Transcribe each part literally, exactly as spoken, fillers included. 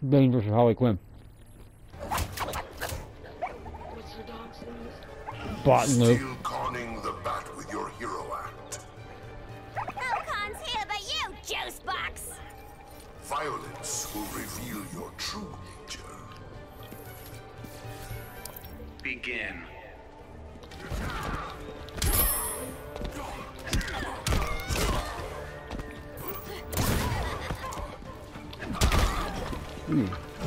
Dangerous as Harley Quinn. What's the dog's name? Bot and Lou. Still conning the bat with your hero act. No cons here but you, juice box! Violence will reveal your true nature. Begin. Hmm.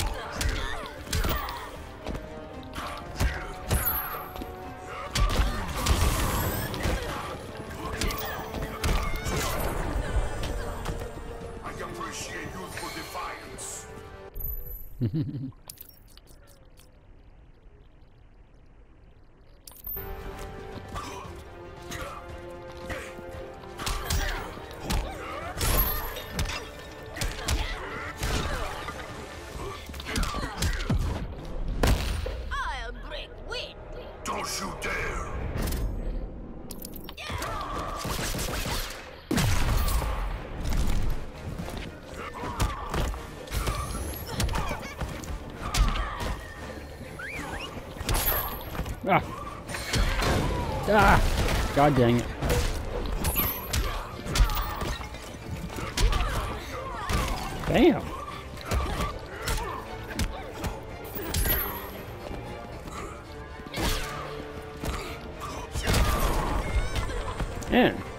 I appreciate youthful defiance. I'll bring wind! Don't you dare! Ah. Ah. God dang it. Damn. Man.